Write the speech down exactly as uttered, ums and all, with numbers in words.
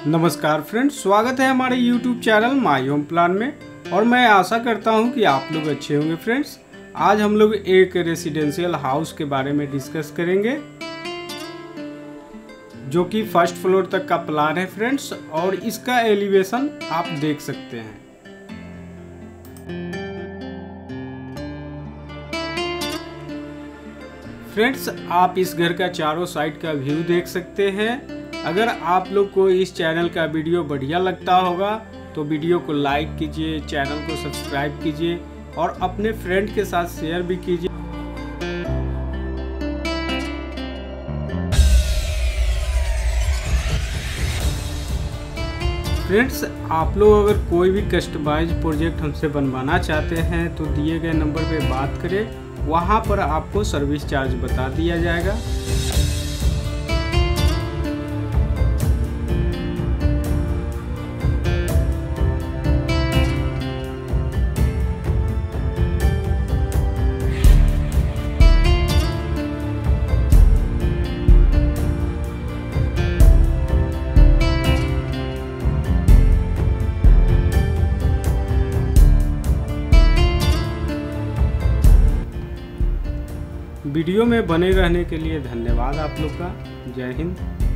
नमस्कार फ्रेंड्स, स्वागत है हमारे YouTube channel my home plan में। और मैं आशा करता हूं कि आप लोग अच्छे होंगे। फ्रेंड्स, आज हम लोग एक रेसिडेंशियल हाउस के बारे में डिस्कस करेंगे जो कि फर्स्ट फ्लोर तक का प्लान है फ्रेंड्स, और इसका एलिवेशन आप देख सकते हैं। फ्रेंड्स, आप इस घर का चारों साइड का व्यू देख सकते हैं। अगर आप लोग को इस चैनल का वीडियो बढ़िया लगता होगा तो वीडियो को लाइक कीजिए, चैनल को सब्सक्राइब कीजिए और अपने फ्रेंड के साथ शेयर भी कीजिए। फ्रेंड्स, आप लोग अगर कोई भी कस्टमाइज प्रोजेक्ट हमसे बनवाना चाहते हैं तो दिए गए नंबर पे बात करें, वहाँ पर आपको सर्विस चार्ज बता दिया जाएगा। वीडियो में बने रहने के लिए धन्यवाद आप लोग का। जय हिंद।